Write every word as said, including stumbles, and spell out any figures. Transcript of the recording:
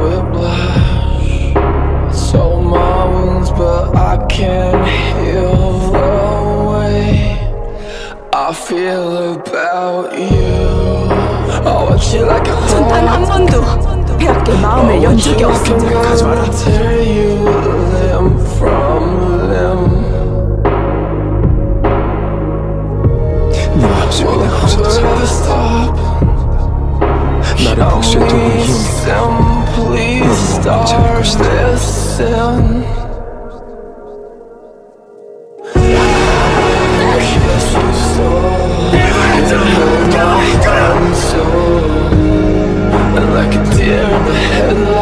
whiplash. It's all my wounds, but I can't heal the way I feel about you. I want you like a 전 단 한 번도 폐하께 마음을 연 적이 없습니다. 가지 마라. Tear you limb from limb. 네 모습이 내가 없어서 나를 복수에 두고 이유는 넌 원하지 않을 것이다. And like a deer in the headlights.